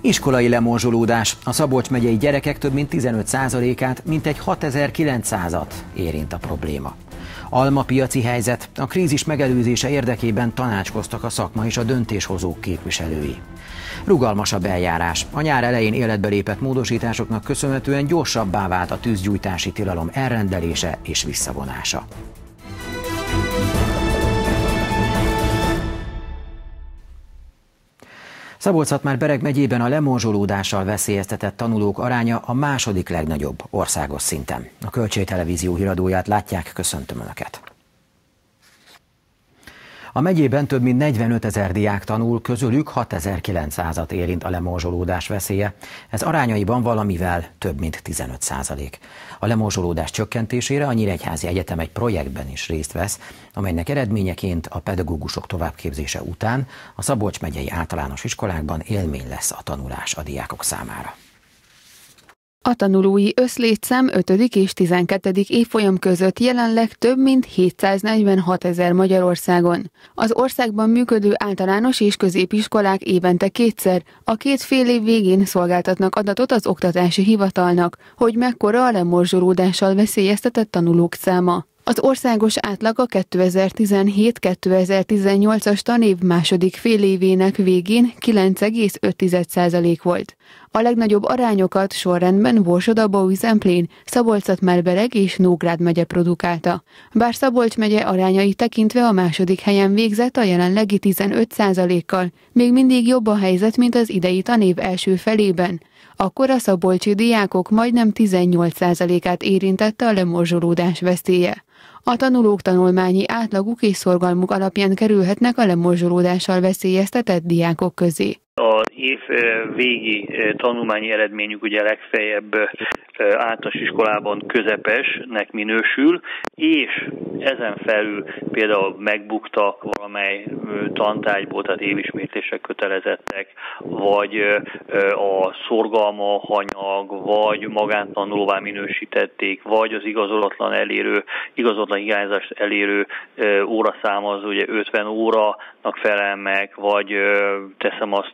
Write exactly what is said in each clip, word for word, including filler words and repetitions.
Iskolai lemorzsolódás. A Szabolcs megyei gyerekek több mint tizenöt százalékát, mintegy hatezer-kilencszázat érint a probléma. Almapiaci helyzet. A krízis megelőzése érdekében tanácskoztak a szakma és a döntéshozók képviselői. Rugalmasabb eljárás. A nyár elején életbe lépett módosításoknak köszönhetően gyorsabbá vált a tűzgyújtási tilalom elrendelése és visszavonása. Szabolcs-Szatmár-Bereg megyében a lemorzsolódással veszélyeztetett tanulók aránya a második legnagyobb országos szinten. A Kölcsey Televízió híradóját látják, köszöntöm Önöket! A megyében több mint negyvenötezer diák tanul, közülük hatezer-kilencszázat érint a lemorzsolódás veszélye. Ez arányaiban valamivel több mint tizenöt százalék. A lemorzsolódás csökkentésére a Nyíregyházi Egyetem egy projektben is részt vesz, amelynek eredményeként a pedagógusok továbbképzése után a Szabolcs megyei általános iskolákban élmény lesz a tanulás a diákok számára. A tanulói összlétszám ötödik és tizenkettedik évfolyam között jelenleg több mint hétszáznegyvenhat ezer Magyarországon. Az országban működő általános és középiskolák évente kétszer, a két fél év végén szolgáltatnak adatot az oktatási hivatalnak, hogy mekkora a lemorzsolódással veszélyeztetett tanulók száma. Az országos átlag a kétezer-tizenhét kétezer-tizennyolcas tanév második fél évének végén kilenc egész öt százalék volt. A legnagyobb arányokat sorrendben Borsod-Abaúj-Zemplén, Szabolcs-Szatmár-Bereg és Nógrád megye produkálta. Bár Szabolcs megye arányait tekintve a második helyen végzett a jelenlegi tizenöt százalékkal, még mindig jobb a helyzet, mint az idei tanév első felében. Akkor a szabolcsi diákok majdnem tizennyolc százalékát érintette a lemorzsolódás veszélye. A tanulók tanulmányi átlaguk és szorgalmuk alapján kerülhetnek a lemorzsolódással veszélyeztetett diákok közé. Az év végi tanulmányi eredményük ugye legfeljebb általános iskolában közepesnek minősül, és ezen felül például megbuktak valamely tantárgyból, tehát évismétlésre kötelezettek, vagy a szorgalma hanyag, vagy magántanulóvá minősítették, vagy az igazolatlan elérő, igazolatlan hiányzást elérő óraszám az ugye ötven órának felel meg, vagy teszem azt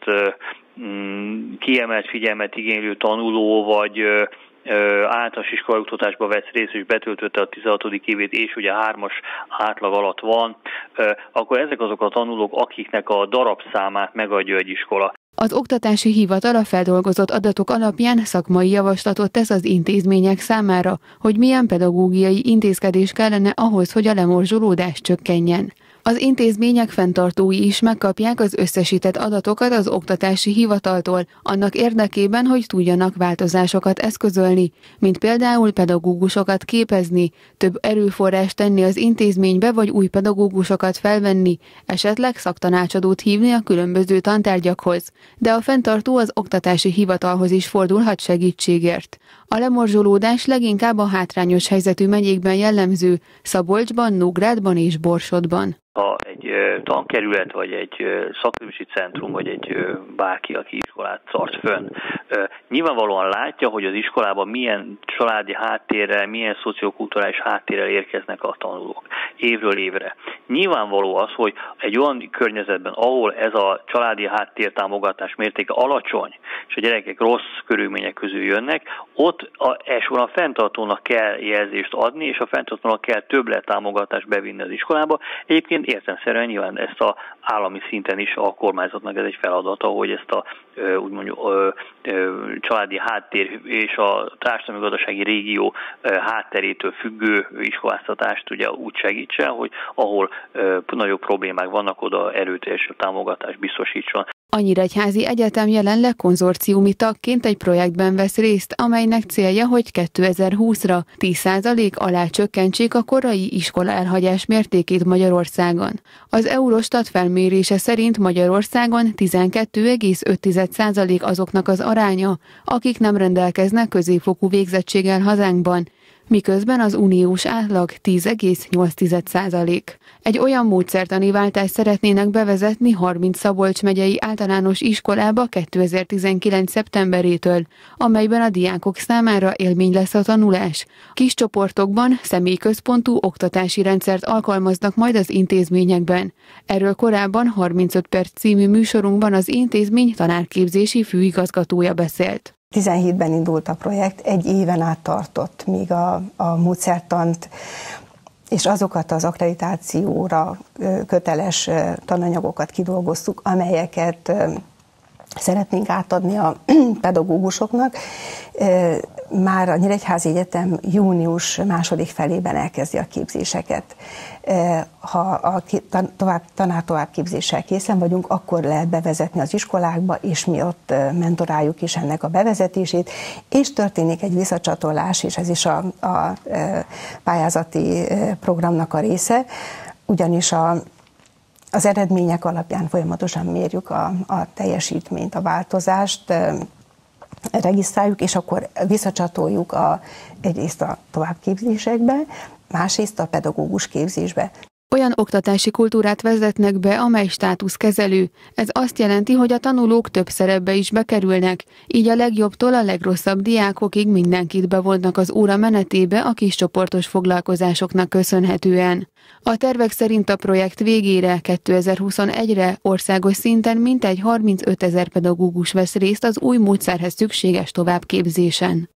kiemelt figyelmet igénylő tanuló, vagy általános iskolai oktatásba vesz részt és betöltötte a tizenhatodik évét, és ugye hármas átlag alatt van, akkor ezek azok a tanulók, akiknek a darabszámát megadja egy iskola. Az oktatási hivatal a feldolgozott adatok alapján szakmai javaslatot tesz az intézmények számára, hogy milyen pedagógiai intézkedés kellene ahhoz, hogy a lemorzsolódás csökkenjen. Az intézmények fenntartói is megkapják az összesített adatokat az oktatási hivataltól, annak érdekében, hogy tudjanak változásokat eszközölni, mint például pedagógusokat képezni, több erőforrást tenni az intézménybe, vagy új pedagógusokat felvenni, esetleg szaktanácsadót hívni a különböző tantárgyakhoz. De a fenntartó az oktatási hivatalhoz is fordulhat segítségért. A lemorzsolódás leginkább a hátrányos helyzetű megyékben jellemző, Szabolcsban, Nógrádban és Borsodban. Ha egy tankerület, vagy egy szakképzési centrum, vagy egy bárki, aki iskolát tart fönn, nyilvánvalóan látja, hogy az iskolában milyen családi háttérrel, milyen szociokulturális háttérrel érkeznek a tanulók évről évre. Nyilvánvaló az, hogy egy olyan környezetben, ahol ez a családi háttértámogatás mértéke alacsony, és a gyerekek rossz körülmények közül jönnek, ott a, elsősorban a fenntartónak kell jelzést adni, és a fenntartónak kell többlettámogatást bevinni az iskolába. Egyébként értelemszerűen nyilván ezt a állami szinten is a kormányzatnak ez egy feladata, hogy ezt a úgymond családi háttér és a társadalmi-gazdasági régió hátterétől függő iskoláztatást ugye úgy segítsen, hogy ahol nagyobb problémák vannak, oda erőteljes támogatást biztosítson. A Nyíregyházi Egyetem jelenleg konzorciumi tagként egy projektben vesz részt, amelynek célja, hogy kétezer-húszra tíz százalék alá csökkentsék a korai iskola elhagyás mértékét Magyarországon. Az Eurostat felmérése szerint Magyarországon tizenkét egész öt százalék azoknak az aránya, akik nem rendelkeznek középfokú végzettséggel hazánkban, miközben az uniós átlag tíz egész nyolc százalék. Egy olyan módszertani váltást szeretnének bevezetni harminc Szabolcs megyei általános iskolába kétezer-tizenkilenc szeptemberétől, amelyben a diákok számára élmény lesz a tanulás. Kis csoportokban személyközpontú oktatási rendszert alkalmaznak majd az intézményekben. Erről korábban harmincöt perc című műsorunkban az intézmény tanárképzési főigazgatója beszélt. tizenhétben indult a projekt, egy éven át tartott, míg a, a módszertant és azokat az akkreditációra köteles tananyagokat kidolgoztuk, amelyeket szeretnénk átadni a pedagógusoknak. Már a Nyíregyházi Egyetem június második felében elkezdi a képzéseket. Ha a tovább, tanár-továbbképzéssel készen vagyunk, akkor lehet bevezetni az iskolákba, és mi ott mentoráljuk is ennek a bevezetését, és történik egy visszacsatolás, és ez is a, a pályázati programnak a része, ugyanis a Az eredmények alapján folyamatosan mérjük a, a teljesítményt, a változást, regisztráljuk, és akkor visszacsatoljuk a, egyrészt a továbbképzésekbe, másrészt a pedagógus képzésbe. Olyan oktatási kultúrát vezetnek be, amely státuszkezelő. Ez azt jelenti, hogy a tanulók több szerepbe is bekerülnek, így a legjobbtól a legrosszabb diákokig mindenkit bevonnak az óra menetébe a kiscsoportos foglalkozásoknak köszönhetően. A tervek szerint a projekt végére, kétezer-huszonegyre országos szinten mintegy harmincötezer pedagógus vesz részt az új módszerhez szükséges továbbképzésen.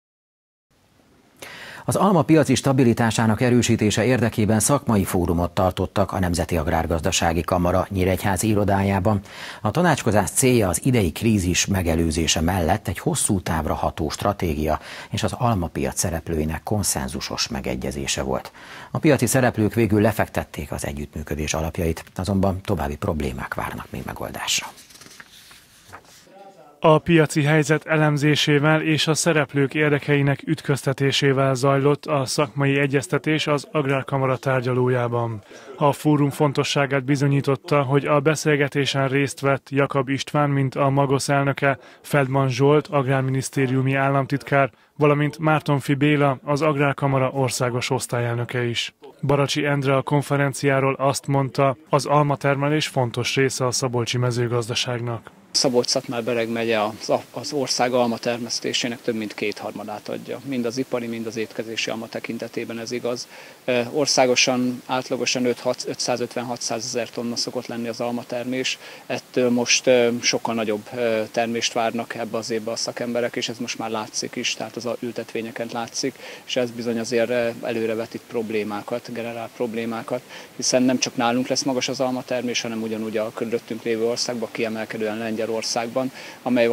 Az alma piaci stabilitásának erősítése érdekében szakmai fórumot tartottak a Nemzeti Agrárgazdasági Kamara nyíregyházi irodájában. A tanácskozás célja az idei krízis megelőzése mellett egy hosszú távra ható stratégia és az almapiac szereplőinek konszenzusos megegyezése volt. A piaci szereplők végül lefektették az együttműködés alapjait, azonban további problémák várnak még megoldásra. A piaci helyzet elemzésével és a szereplők érdekeinek ütköztetésével zajlott a szakmai egyeztetés az Agrárkamara tárgyalójában. A fórum fontosságát bizonyította, hogy a beszélgetésen részt vett Jakab István, mint a Magosz elnöke, Feldman Zsolt, agrárminisztériumi államtitkár, valamint Mártonfi Béla, az Agrárkamara országos osztályelnöke is. Baracsi Endre a konferenciáról azt mondta, az almatermelés fontos része a szabolcsi mezőgazdaságnak. Szabolcs-Szatmár-Bereg megye az, az ország alma termesztésének több mint kétharmadát adja. Mind az ipari, mind az étkezési alma tekintetében ez igaz. Országosan átlagosan ötszázötven-hatszázezer tonna szokott lenni az almatermés. Ettől most sokkal nagyobb termést várnak ebbe az évbe a szakemberek, és ez most már látszik is, tehát az ültetvényeken látszik, és ez bizony azért előrevetít problémákat, generál problémákat, hiszen nem csak nálunk lesz magas az almatermés, hanem ugyanúgy a körülöttünk lévő országban, kiemelkedően Lengyelországban, amely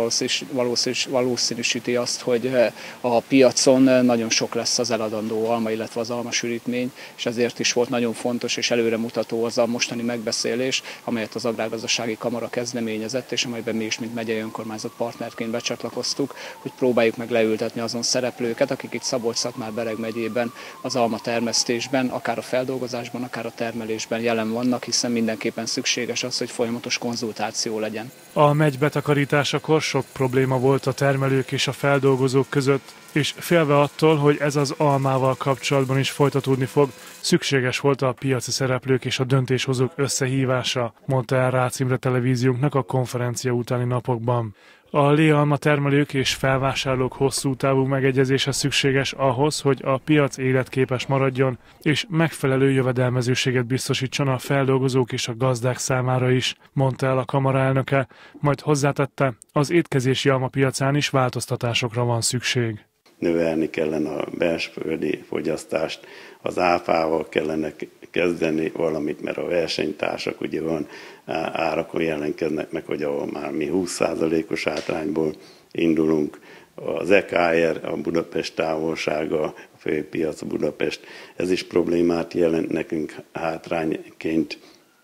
valószínűsíti azt, hogy a piacon nagyon sok lesz az eladandó alma, illetve az almasűrítmény, és ezért is volt nagyon fontos és előremutató az a mostani megbeszélés, amelyet az Agrárgazdasági Kamara kezdeményezett, és amelyben mi is, mint megyei önkormányzat partnerként becsatlakoztuk, hogy próbáljuk meg leültetni azon szereplőket, akik itt Szabolcs-Szatmár-Bereg megyében az alma termesztésben, akár a feldolgozásban, akár a termelésben jelen vannak, hiszen mindenképpen szükséges az, hogy folyamatos konzultáció legyen. A megy betakarításakor sok probléma volt a termelők és a feldolgozók között, és félve attól, hogy ez az almával kapcsolatban is folytatódni fog, szükséges volt a piaci szereplők és a döntéshozók összehívása, mondta el Rácz Imre televíziónknak a konferencia utáni napokban. A léalma termelők és felvásárlók hosszú távú megegyezése szükséges ahhoz, hogy a piac életképes maradjon, és megfelelő jövedelmezőséget biztosítson a feldolgozók és a gazdák számára is, mondta el a kamara elnöke, majd hozzátette, az étkezési almapiacán is változtatásokra van szükség. Növelni kellene a belsőföldi fogyasztást, az áfával kellene kezdeni valamit, mert a versenytársak ugye van árakon jelenkeznek meg, hogy ahol már mi húsz százalékos hátrányból indulunk. Az e ká er, a Budapest távolsága, a főpiac Budapest, ez is problémát jelent nekünk hátrányként.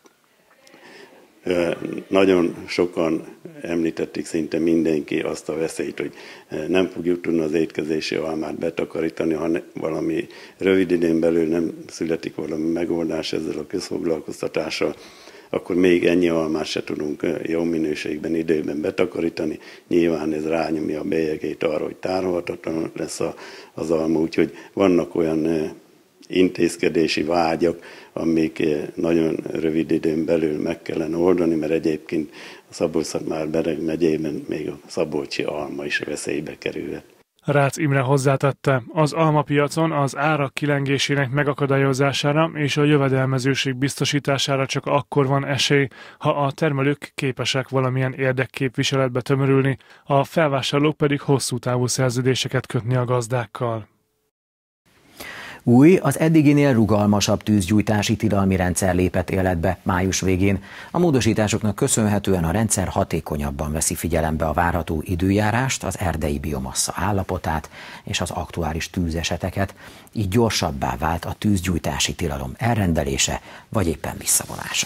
Nagyon sokan említették, szinte mindenki azt a veszélyt, hogy nem fogjuk tudni az étkezési almát betakarítani, ha valami rövid időn belül nem születik valami megoldás ezzel a közfoglalkoztatással, akkor még ennyi almát se tudunk jó minőségben, időben betakarítani. Nyilván ez rányomja a bélyegét arra, hogy tárolhatatlan lesz az alma, úgyhogy vannak olyan intézkedési vágyak, amik nagyon rövid időn belül meg kellene oldani, mert egyébként a Szabolcs-Szatmár-Bereg megyében még a szabolcsi alma is veszélybe kerülhet. Rácz Imre hozzátette, az almapiacon az árak kilengésének megakadályozására és a jövedelmezőség biztosítására csak akkor van esély, ha a termelők képesek valamilyen érdekképviseletbe tömörülni, a felvásárlók pedig hosszú távú szerződéseket kötni a gazdákkal. Új, az eddiginél rugalmasabb tűzgyújtási tilalmi rendszer lépett életbe május végén. A módosításoknak köszönhetően a rendszer hatékonyabban veszi figyelembe a várható időjárást, az erdei biomassa állapotát és az aktuális tűzeseteket, így gyorsabbá vált a tűzgyújtási tilalom elrendelése vagy éppen visszavonása.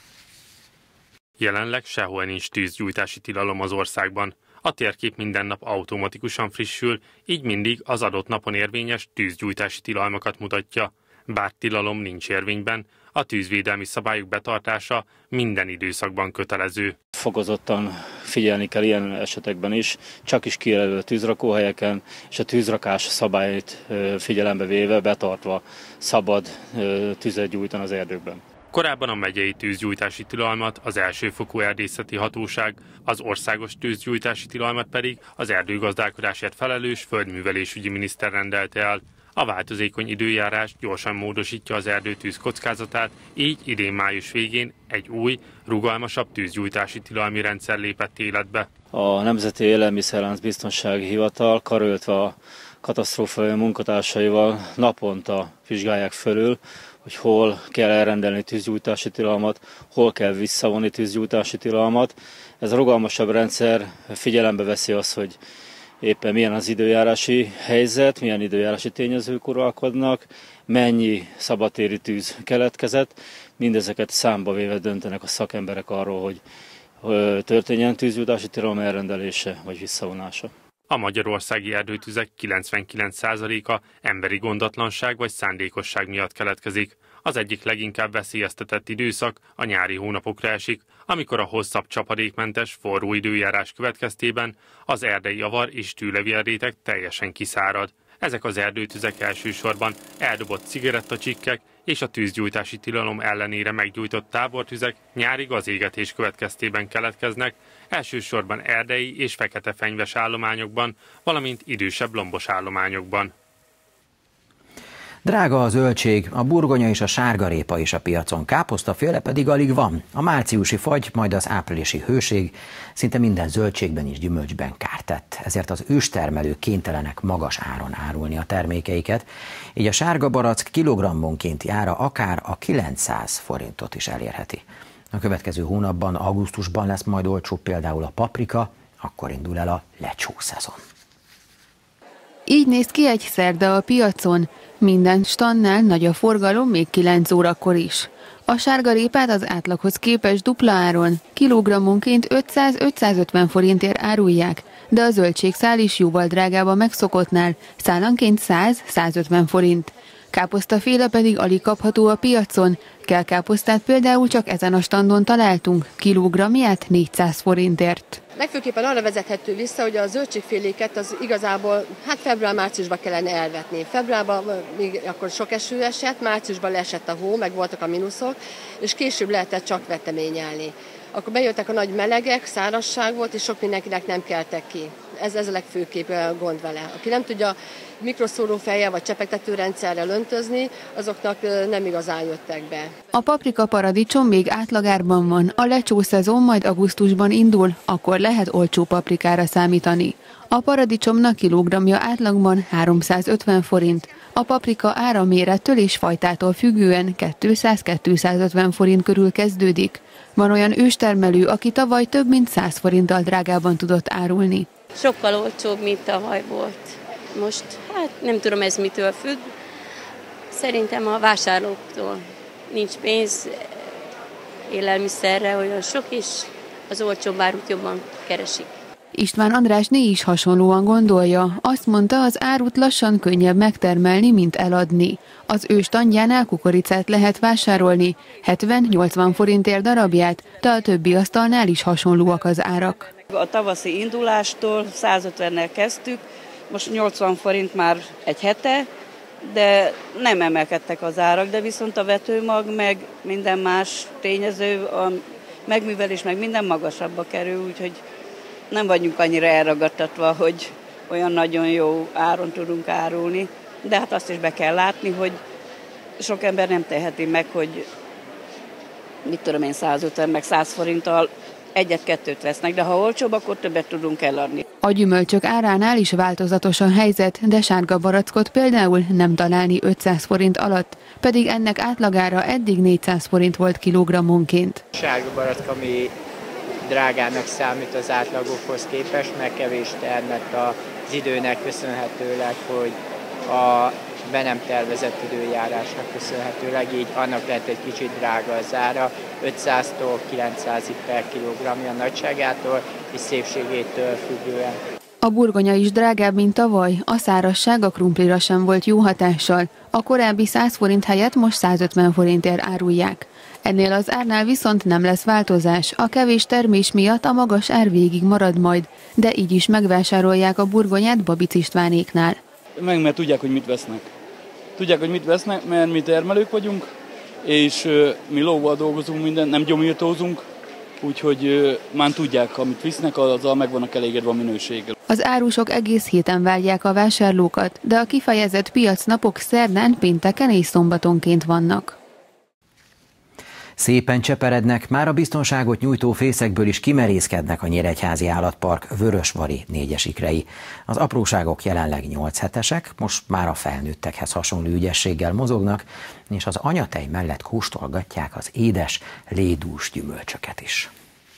Jelenleg sehol nincs tűzgyújtási tilalom az országban. A térkép minden nap automatikusan frissül, így mindig az adott napon érvényes tűzgyújtási tilalmakat mutatja. Bár tilalom nincs érvényben, a tűzvédelmi szabályok betartása minden időszakban kötelező. Fokozottan figyelni kell ilyen esetekben is, csak is kijelölő tűzrakóhelyeken, és a tűzrakás szabályait figyelembe véve, betartva szabad tüzet gyújtani az erdőkben. Korábban a megyei tűzgyújtási tilalmat az elsőfokú erdészeti hatóság, az országos tűzgyújtási tilalmat pedig az erdőgazdálkodásért felelős földművelésügyi miniszter rendelte el. A változékony időjárás gyorsan módosítja az erdőtűz kockázatát, így idén május végén egy új, rugalmasabb tűzgyújtási tilalmi rendszer lépett életbe. A Nemzeti Élelmiszerlánc Biztonsági Hivatal karöltve a katasztrófa munkatársaival naponta vizsgálják fölül, hogy hol kell elrendelni tűzgyújtási tilalmat, hol kell visszavonni tűzgyújtási tilalmat. Ez a rugalmasabb rendszer figyelembe veszi azt, hogy éppen milyen az időjárási helyzet, milyen időjárási tényezők uralkodnak, mennyi szabadtéri tűz keletkezett. Mindezeket számba véve döntenek a szakemberek arról, hogy történjen tűzgyújtási tilalom elrendelése vagy visszavonása. A magyarországi erdőtüzek kilencvenkilenc százaléka emberi gondatlanság vagy szándékosság miatt keletkezik. Az egyik leginkább veszélyeztetett időszak a nyári hónapokra esik, amikor a hosszabb csapadékmentes, forró időjárás következtében az erdei avar és tűlevélréteg teljesen kiszárad. Ezek az erdőtüzek elsősorban eldobott cigarettacsikkek és a tűzgyújtási tilalom ellenére meggyújtott tábortüzek nyári gazégetés következtében keletkeznek, elsősorban erdei és feketefenyves állományokban, valamint idősebb lombos állományokban. Drága a zöldség, a burgonya és a sárgarépa is a piacon, káposztaféle pedig alig van. A márciusi fagy, majd az áprilisi hőség szinte minden zöldségben és gyümölcsben kárt tett. Ezért az őstermelők kénytelenek magas áron árulni a termékeiket, így a sárga barack kilogrammonkénti ára akár a kilencszáz forintot is elérheti. A következő hónapban, augusztusban lesz majd olcsó például a paprika, akkor indul el a lecsó szezon. Így néz ki egy szerda a piacon. Minden standnál nagy a forgalom, még kilenc órakor is. A sárgarépát az átlaghoz képest dupla áron, kilogrammonként ötszáz-ötszázötven forintért árulják, de a zöldségszál is jóval drágább a megszokottnál, szálanként száz-százötven forint. Káposztaféle pedig alig kapható a piacon, kelkáposztát például csak ezen a standon találtunk, kilogramját négyszáz forintért. Legfőképpen arra vezethető vissza, hogy a zöldségféléket az igazából hát február-márciusban kellene elvetni. Februárban még akkor sok eső esett, márciusban leesett a hó, meg voltak a mínuszok, és később lehetett csak veteményelni. Akkor bejöttek a nagy melegek, szárazság volt, és sok mindenkinek nem keltek ki. Ez, ez a legfőképp gond vele. Aki nem tudja mikroszórófejjel vagy csepegtetőrendszerrel öntözni, azoknak nem igazán jöttek be. A paprika paradicsom még átlagárban van, a lecsó szezon majd augusztusban indul, akkor lehet olcsó paprikára számítani. A paradicsomnak kilogramja átlagban háromszázötven forint, a paprika ára mérettől és fajtától függően kétszáz-kétszázötven forint körül kezdődik. Van olyan őstermelő, aki tavaly több mint száz forinttal drágában tudott árulni. Sokkal olcsóbb, mint tavaly volt. Most, hát nem tudom ez mitől függ. Szerintem a vásárlóktól nincs pénz élelmiszerre olyan sok, és az olcsóbb árut jobban keresik. István Andrásné is hasonlóan gondolja. Azt mondta, az árut lassan könnyebb megtermelni, mint eladni. Az ő standjánál kukoricát lehet vásárolni, hetven-nyolcvan forintért darabját, de a többi asztalnál is hasonlóak az árak. A tavaszi indulástól százötvennel kezdtük, most nyolcvan forint már egy hete, de nem emelkedtek az árak, de viszont a vetőmag meg minden más tényező, a megművelés meg minden magasabbba kerül, úgyhogy nem vagyunk annyira elragadtatva, hogy olyan nagyon jó áron tudunk árulni, de hát azt is be kell látni, hogy sok ember nem teheti meg, hogy mit tudom én, százötven meg száz forinttal egyet-kettőt vesznek, de ha olcsóbb, akkor többet tudunk eladni. A gyümölcsök áránál is változatos a helyzet, de sárga barackot például nem találni ötszáz forint alatt, pedig ennek átlagára eddig négyszáz forint volt kilogrammonként. Sárga barack, ami drágának számít az átlagokhoz képest, mert kevés termett az időnek köszönhetőleg, hogy a be nem tervezett időjárásnak köszönhetőleg, így annak lehet egy kicsit drága az ára, ötszáztól kilencszázig per kilogramja nagyságától és szépségétől függően. A burgonya is drágább, mint tavaly, a szárazság a krumplira sem volt jó hatással. A korábbi száz forint helyett most százötven forintért árulják. Ennél az árnál viszont nem lesz változás, a kevés termés miatt a magas ár végig marad majd, de így is megvásárolják a burgonyát Babic Istvánéknál. Meg mert tudják, hogy mit vesznek. Tudják, hogy mit vesznek, mert mi termelők vagyunk, és mi lóval dolgozunk, minden, nem gyomírtózunk, úgyhogy már tudják, amit visznek, azzal meg vannak elégedve a minőséggel. Az árusok egész héten várják a vásárlókat, de a kifejezett piacnapok szerdán, pénteken és szombatonként vannak. Szépen cseperednek, már a biztonságot nyújtó fészekből is kimerészkednek a Nyíregyházi Állatpark vörösvari négyesikrei. Az apróságok jelenleg nyolc hetesek, most már a felnőttekhez hasonló ügyességgel mozognak, és az anyatej mellett kóstolgatják az édes, lédús gyümölcsöket is.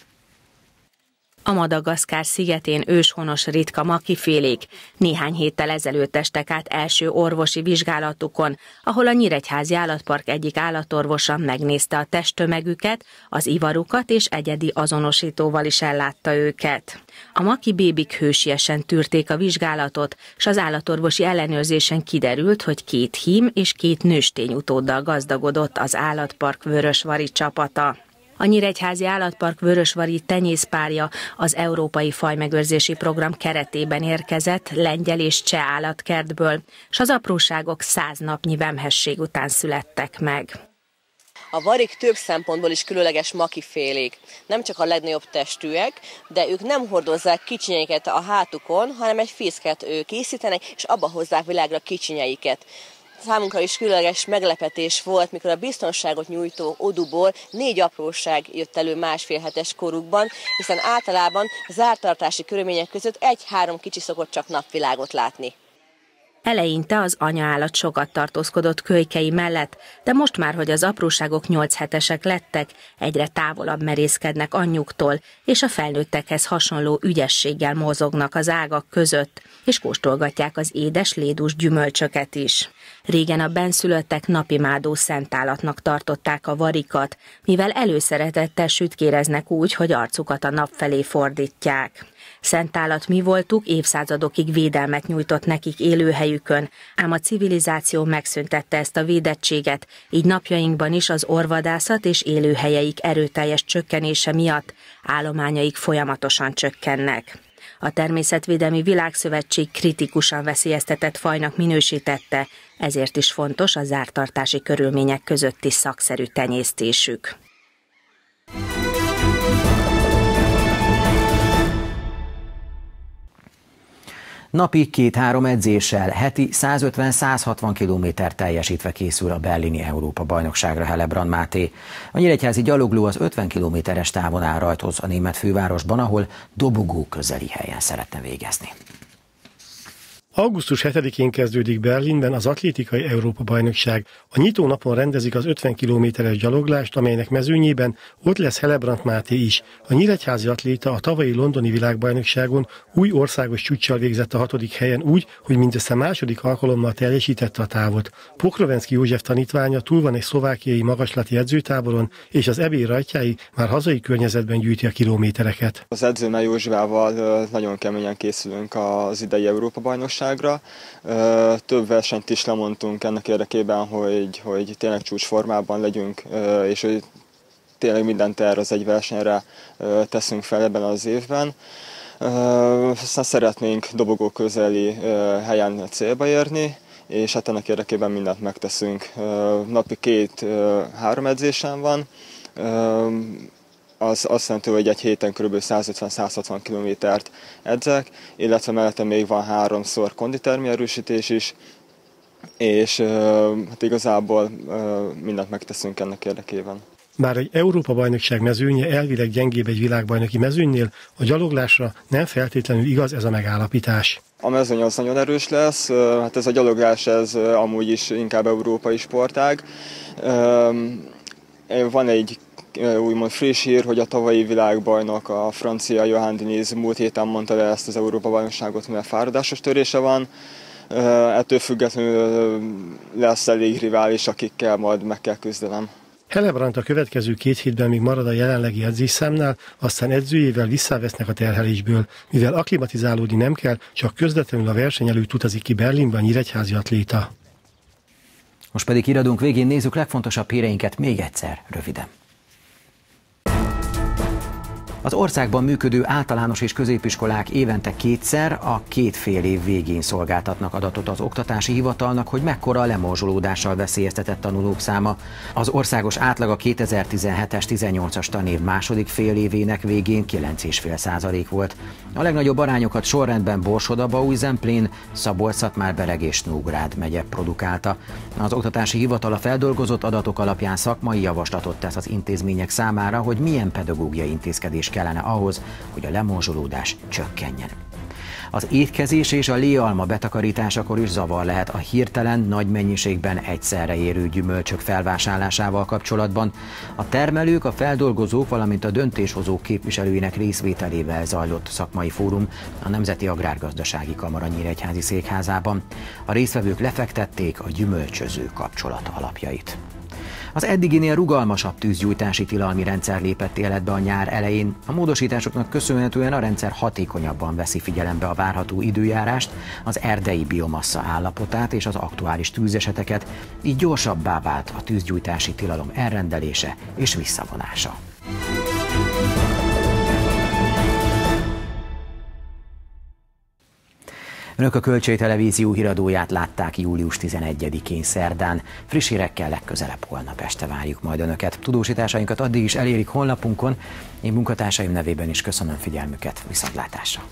A Madagaszkár szigetén őshonos ritka makifélék néhány héttel ezelőtt estek át első orvosi vizsgálatukon, ahol a Nyíregyházi Állatpark egyik állatorvosa megnézte a testtömegüket, az ivarukat és egyedi azonosítóval is ellátta őket. A maki bébik hősiesen tűrték a vizsgálatot, s az állatorvosi ellenőrzésen kiderült, hogy két hím és két nőstény utóddal gazdagodott az állatpark vörösvari csapata. A Nyíregyházi Állatpark vörösvari tenyészpárja az Európai Fajmegőrzési Program keretében érkezett lengyel és cseh állatkertből, s az apróságok száz napnyi vemhesség után születtek meg. A varik több szempontból is különleges makifélék. Nem csak a legnagyobb testűek, de ők nem hordozzák kicsinyeiket a hátukon, hanem egy fészket készítenek, és abba hozzák világra kicsinyeiket. Számunkra is különleges meglepetés volt, mikor a biztonságot nyújtó oduból négy apróság jött elő másfél hetes korukban, hiszen általában zártartási körülmények között egy-három kicsi szokott csak napvilágot látni. Eleinte az anyaállat sokat tartózkodott kölykei mellett, de most már, hogy az apróságok nyolc hetesek lettek, egyre távolabb merészkednek anyjuktól, és a felnőttekhez hasonló ügyességgel mozognak az ágak között, és kóstolgatják az édes, lédús gyümölcsöket is. Régen a bennszülöttek napimádó szentállatnak tartották a varikat, mivel előszeretettel sütkéreznek úgy, hogy arcukat a nap felé fordítják. Szentállat mi voltuk, évszázadokig védelmet nyújtott nekik élőhelyükön, ám a civilizáció megszüntette ezt a védettséget, így napjainkban is az orvadászat és élőhelyeik erőteljes csökkenése miatt állományaik folyamatosan csökkennek. A Természetvédelmi Világszövetség kritikusan veszélyeztetett fajnak minősítette, ezért is fontos a zártartási körülmények közötti szakszerű tenyésztésük. Napi két-három edzéssel, heti százötven-százhatvan kilométer teljesítve készül a berlini Európa-bajnokságra Helebrand Máté. A nyíregyházi gyalogló az ötven kilométeres távon áll rajtoz a német fővárosban, ahol dobogó közeli helyen szeretne végezni. augusztus hetedikén kezdődik Berlinben az atlétikai Európa-bajnokság. A nyitó napon rendezik az ötven kilométeres gyaloglást, amelynek mezőnyében ott lesz Helebrant Máté is. A nyíregyházi atléta a tavalyi londoni világbajnokságon új országos csúccsal végzett a hatodik helyen úgy, hogy mindössze második alkalommal teljesítette a távot. Pokrovenszky József tanítványa túl van egy szlovákiai magaslati edzőtáboron, és az é bé rajtjái már hazai környezetben gyűjti a kilométereket. Az edzőmmel Józsevával nagyon keményen készülünk az idei Európa-bajnokságra. Több versenyt is lemondtunk ennek érdekében, hogy, hogy tényleg csúcsformában legyünk, és hogy tényleg mindent erre az egy versenyre teszünk fel ebben az évben. Aztán szeretnénk dobogó közeli helyen célba érni, és hát ennek érdekében mindent megteszünk. Napi két-három edzésem van. Az azt jelenti, hogy egy héten kb. százötven-százhatvan kilométert edzek, illetve mellette még van háromszor konditermi erősítés is, és hát igazából mindent megteszünk ennek érdekében. Bár egy Európa-bajnokság mezőnye elvileg gyengébb egy világbajnoki mezőnynél, a gyaloglásra nem feltétlenül igaz ez a megállapítás. A mezőny az nagyon erős lesz, hát ez a gyaloglás ez amúgy is inkább európai sportág. Van egy úgymond friss hír, hogy a tavalyi világbajnok, a francia Johan Diniz múlt héten mondta le ezt az Európa-bajnokságot, mivel fáradásos törése van. Ettől függetlenül lesz elég rivális, akikkel majd meg kell küzdenem. Helebrant a következő két hétben még marad a jelenlegi edzésszámnál, aztán edzőjével visszavesznek a terhelésből, mivel akklimatizálódni nem kell, csak közvetlenül a verseny előtt utazik ki Berlinben a nyíregyházi atléta. Most pedig iradunk végén nézzük legfontosabb híreinket még egyszer, röviden. Az országban működő általános és középiskolák évente kétszer a két fél év végén szolgáltatnak adatot az oktatási hivatalnak, hogy mekkora a lemorzsolódással veszélyeztetett tanulók száma. Az országos átlag a kétezer-tizenhetes tizennyolcas tanév második fél évének végén kilenc egész öt százalék volt. A legnagyobb arányokat sorrendben Borsod, Baúj-Zemplén, Szabolcs-Szatmár-Bereg és Nógrád megye produkálta. Az oktatási hivatal a feldolgozott adatok alapján szakmai javaslatot tesz az intézmények számára, hogy milyen pedagógiai intézkedés kellene ahhoz, hogy a lemorzsolódás csökkenjen. Az étkezés és a léalma betakarításakor is zavar lehet a hirtelen nagy mennyiségben egyszerre érő gyümölcsök felvásárlásával kapcsolatban. A termelők, a feldolgozók, valamint a döntéshozók képviselőinek részvételével zajlott szakmai fórum a Nemzeti Agrárgazdasági Kamara nyíregyházi székházában. A résztvevők lefektették a gyümölcsöző kapcsolat alapjait. Az eddiginél rugalmasabb tűzgyújtási tilalmi rendszer lépett életbe a nyár elején. A módosításoknak köszönhetően a rendszer hatékonyabban veszi figyelembe a várható időjárást, az erdei biomassa állapotát és az aktuális tűzeseteket, így gyorsabbá vált a tűzgyújtási tilalom elrendelése és visszavonása. Önök a Kölcsey Televízió híradóját látták július tizenegyedikén szerdán. Friss hírekkel legközelebb holnap este várjuk majd Önöket. Tudósításainkat addig is elérik honlapunkon. Én munkatársaim nevében is köszönöm figyelmüket. Viszontlátásra!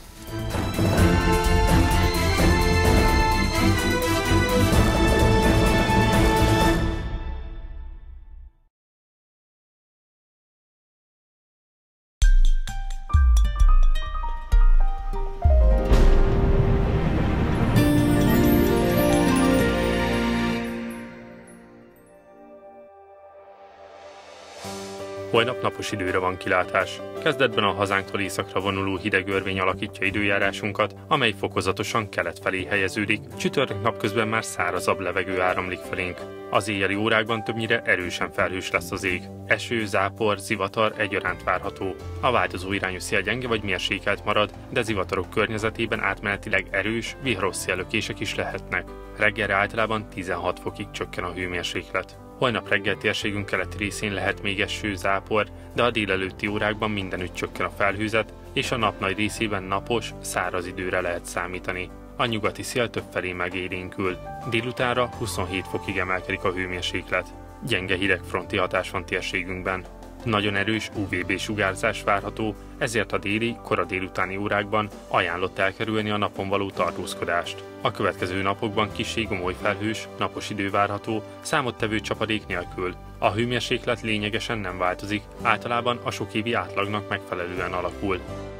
Holnap napos időre van kilátás. Kezdetben a hazánktól északra vonuló hideg örvény alakítja időjárásunkat, amely fokozatosan kelet felé helyeződik. Csütörtök napközben már szárazabb levegő áramlik felénk. Az éjjeli órákban többnyire erősen felhős lesz az ég. Eső, zápor, zivatar egyaránt várható. A változó irányú szél gyenge vagy mérsékelt marad, de zivatarok környezetében átmenetileg erős, viharos széllökések is lehetnek. Reggelre általában tizenhat fokig csökken a hőmérséklet. Holnap reggel térségünk keleti részén lehet még eső, zápor, de a délelőtti órákban mindenütt csökken a felhőzet, és a nap nagy részében napos, száraz időre lehet számítani. A nyugati szél többfelé megélénkül. Délutánra huszonhét fokig emelkedik a hőmérséklet. Gyenge hidegfronti hatás van térségünkben. Nagyon erős u vé bé sugárzás várható, ezért a déli, kora délutáni órákban ajánlott elkerülni a napon való tartózkodást. A következő napokban kissé gomoly felhős, napos idő várható, számottevő csapadék nélkül. A hőmérséklet lényegesen nem változik, általában a sokévi átlagnak megfelelően alakul.